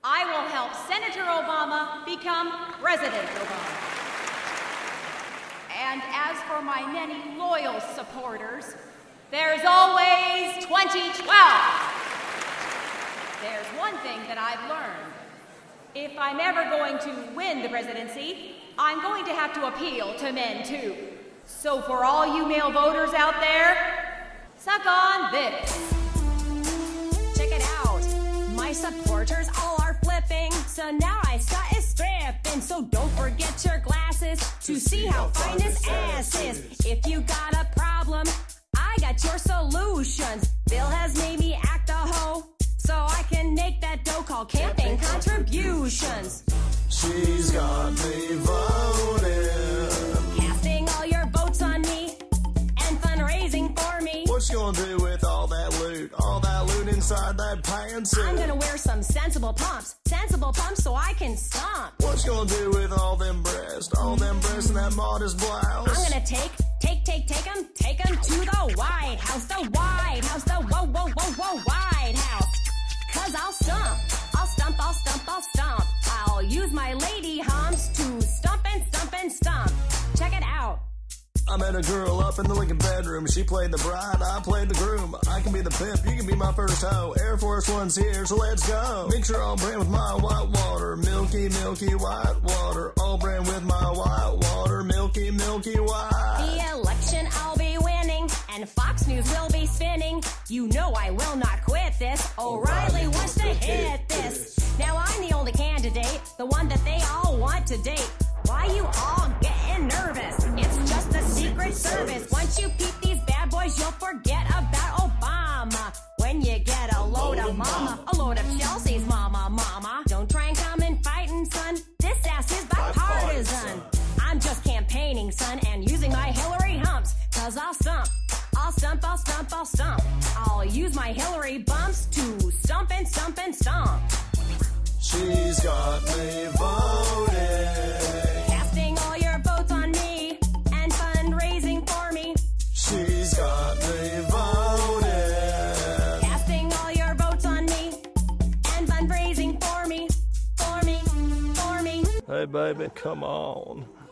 I will help Senator Obama become President Obama. And as for my many loyal supporters, there's always 2012. There's one thing that I've learned. If I'm ever going to win the presidency, I'm going to have to appeal to men too. So for all you male voters out there, suck on this. Check it out. My supporters all are flipping, so now I start stripping. So don't forget your glasses to see how fine this ass is. If you got a problem, I got your solutions. Bill has made me act a hoe, so I can make that dough called campaign contributions. She's got me voting, Casting all your votes on me and fundraising for me. What you gonna do with all that loot? All that loot inside that pantsuit? I'm gonna wear some sensible pumps so I can stomp. What you gonna do with all them breasts in that modest blouse? I'm gonna take them to the White House, the White House. 'Cause I'll stomp. I'll use my lady humps to stomp and stomp. Check it out. I met a girl up in the Lincoln bedroom. She played the bride, I played the groom. I can be the pimp, you can be my first hoe. Air Force One's here, so let's go. Make sure I'll brand with my white water. Milky, milky white water. All brand with my white water. Milky, milky white. The election I'll be winning, and Fox News will be spinning. You know I will not quit this. O'Reilly wants to hit this. Now I'm the only candidate, the one that they all want to date. Why you all getting nervous? It's just a secret service. Once you peep these bad boys, you'll forget about Obama. When you get a load of mama, a load of Chelsea's mama. Don't try and come and fightin', son. This ass is bipartisan. I'm just campaigning, son, and using my Hillary humps. 'Cause I'll stump. I'll use my Hillary bumps to stump and stomp. She's got me voting, Casting all your votes on me and fundraising for me. she's got me voting. Casting all your votes on me and fundraising for me. Hey baby, come on.